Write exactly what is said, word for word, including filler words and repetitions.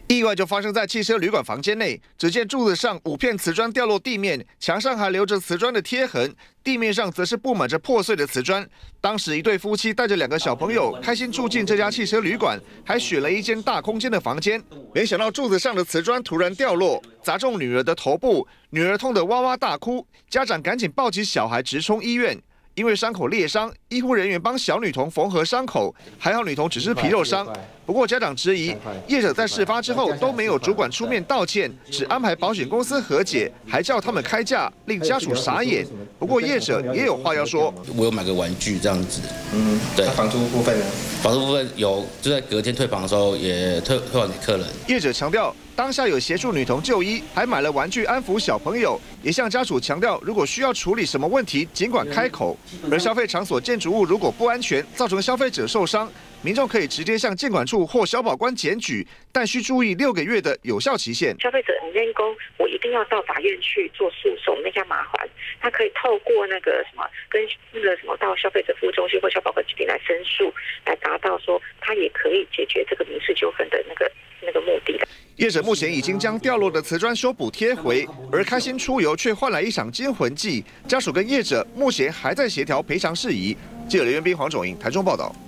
意外就发生在汽车旅馆房间内，只见柱子上五片瓷砖掉落地面，墙上还留着瓷砖的贴痕，地面上则是布满着破碎的瓷砖。当时一对夫妻带着两个小朋友开心住进这家汽车旅馆，还选了一间大空间的房间。没想到柱子上的瓷砖突然掉落，砸中女儿的头部，女儿痛得哇哇大哭，家长赶紧抱起小孩直冲医院。 因为伤口裂伤，医护人员帮小女童缝合伤口，还好女童只是皮肉伤。不过家长质疑，业者在事发之后都没有主管出面道歉，只安排保险公司和解，还叫他们开价，令家属傻眼。不过业者也有话要说， 我有买个玩具这样子， 嗯，对，房租部分呢？ 房租部分有，就在隔天退房的时候也退退还给客人。 业者强调。 当下有协助女童就医，还买了玩具安抚小朋友，也向家属强调，如果需要处理什么问题，尽管开口。而消费场所建筑物如果不安全，造成消费者受伤，民众可以直接向建管处或消保官检举，但需注意六个月的有效期限。 消费者很愿意说，我一定要到法院去做诉讼，那叫麻烦。他可以透过那个什么，跟那个什么到消费者服务中心或消保官这边来申诉，来达到说他也可以解决这个民事纠纷的那个那个目的。 业者目前已经将掉落的瓷砖修补贴回，而开心出游却换来一场惊魂记。家属跟业者目前还在协调赔偿事宜。记者刘元斌、黄种英台中报道。